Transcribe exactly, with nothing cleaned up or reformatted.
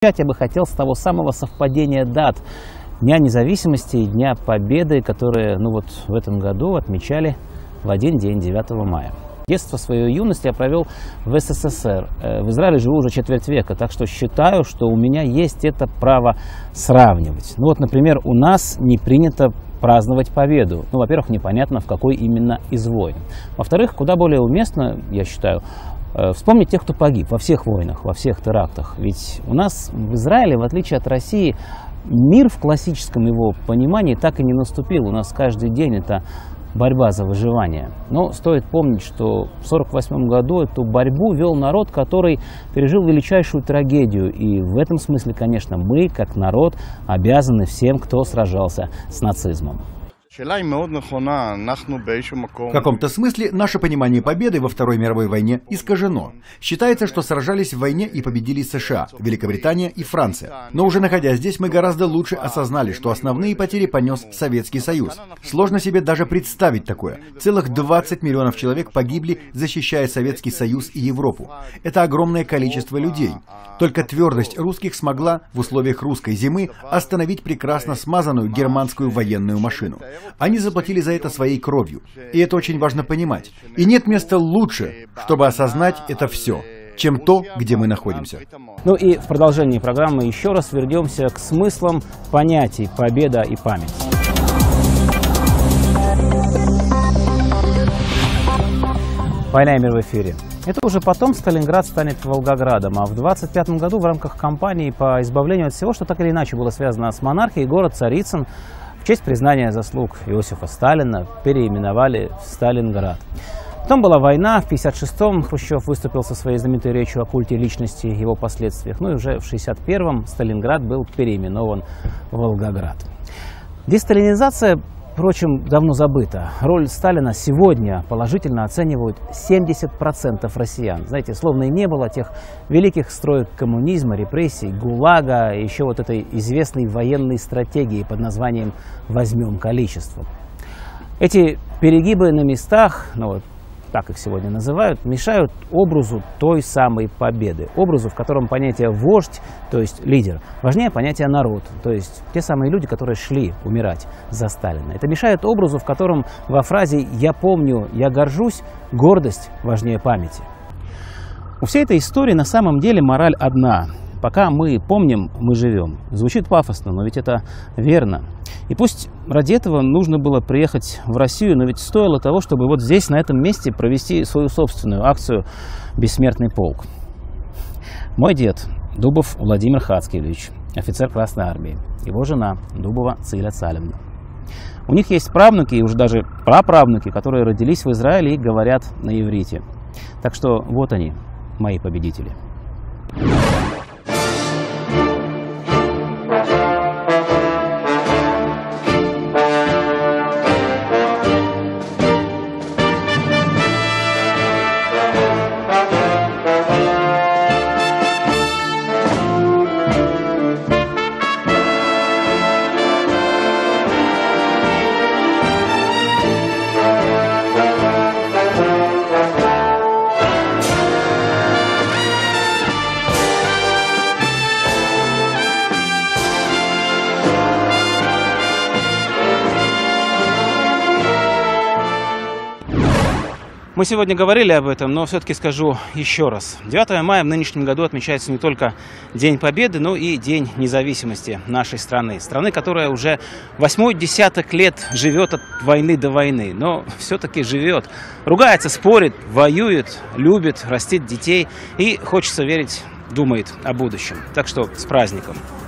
Я бы хотел с того самого совпадения дат Дня независимости и Дня Победы, которые ну вот в этом году отмечали в один день, девятого мая. Детство, свою юность я провел в СССР. В Израиле живу уже четверть века, так что считаю, что у меня есть это право сравнивать. Ну вот, например, у нас не принято праздновать победу. Ну, во-первых, непонятно, в какой именно из войн. Во-вторых, куда более уместно, я считаю, вспомнить тех, кто погиб во всех войнах, во всех терактах. Ведь у нас в Израиле, в отличие от России, мир в классическом его понимании так и не наступил. У нас каждый день это борьба за выживание. Но стоит помнить, что в сорок восьмом году эту борьбу вел народ, который пережил величайшую трагедию. И в этом смысле, конечно, мы, как народ, обязаны всем, кто сражался с нацизмом. В каком-то смысле наше понимание победы во Второй мировой войне искажено. Считается, что сражались в войне и победили США, Великобритания и Франция. Но уже находясь здесь, мы гораздо лучше осознали, что основные потери понес Советский Союз. Сложно себе даже представить такое. Целых двадцать миллионов человек погибли, защищая Советский Союз и Европу. Это огромное количество людей. Только твердость русских смогла в условиях русской зимы остановить прекрасно смазанную германскую военную машину. Они заплатили за это своей кровью. И это очень важно понимать. И нет места лучше, чтобы осознать это все, чем то, где мы находимся. Ну и в продолжении программы еще раз вернемся к смыслам понятий «победа» и «память». «Война и мир» в эфире. Это уже потом Сталинград станет Волгоградом, а в двадцать пятом году в рамках кампании по избавлению от всего, что так или иначе было связано с монархией, город Царицын в честь признания заслуг Иосифа Сталина переименовали в Сталинград. Потом была война, в пятьдесят шестом Хрущев выступил со своей знаменитой речью о культе личности и его последствиях. Ну и уже в шестьдесят первом Сталинград был переименован в Волгоград. Десталинизация, впрочем, давно забыта. Роль Сталина сегодня положительно оценивают семьдесят процентов россиян. Знаете, словно и не было тех великих строек коммунизма, репрессий, ГУЛАГа, и еще вот этой известной военной стратегии под названием «возьмем количеством». Эти перегибы на местах, ну вот так их сегодня называют, мешают образу той самой победы. Образу, в котором понятие «вождь», то есть лидер, важнее понятия «народ», то есть те самые люди, которые шли умирать за Сталина. Это мешает образу, в котором во фразе «я помню, я горжусь» гордость важнее памяти. У всей этой истории на самом деле мораль одна. Пока мы помним, мы живем. Звучит пафосно, но ведь это верно. И пусть ради этого нужно было приехать в Россию, но ведь стоило того, чтобы вот здесь, на этом месте, провести свою собственную акцию «Бессмертный полк». Мой дед, Дубов Владимир Хацкевич, офицер Красной Армии. Его жена, Дубова Циля Цалевна. У них есть правнуки и уже даже праправнуки, которые родились в Израиле и говорят на иврите. Так что вот они, мои победители. Мы сегодня говорили об этом, но все-таки скажу еще раз. девятого мая в нынешнем году отмечается не только День Победы, но и День независимости нашей страны. Страны, которая уже восьмой десяток лет живет от войны до войны, но все-таки живет. Ругается, спорит, воюет, любит, растит детей и, хочется верить, думает о будущем. Так что с праздником!